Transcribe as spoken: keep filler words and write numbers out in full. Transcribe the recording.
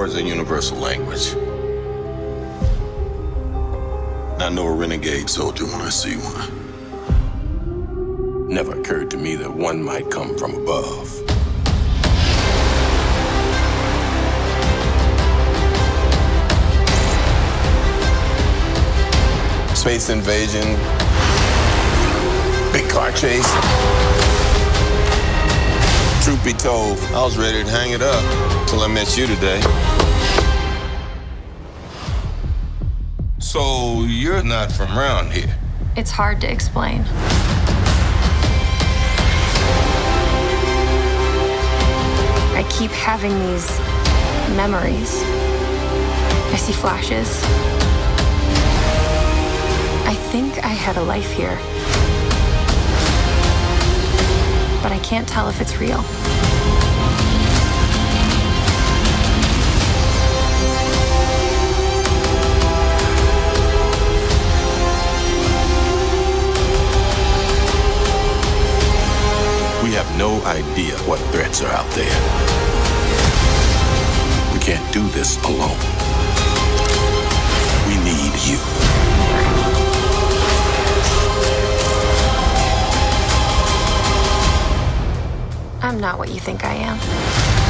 is a universal language. I know a renegade soldier when I see one. Never occurred to me that one might come from above. Space invasion, big car chase. Truth be told, I was ready to hang it up till I met you today. So you're not from around here? It's hard to explain. I keep having these memories. I see flashes. I think I had a life here. But I can't tell if it's real. We have no idea what threats are out there. We can't do this alone. We need you. I'm not what you think I am.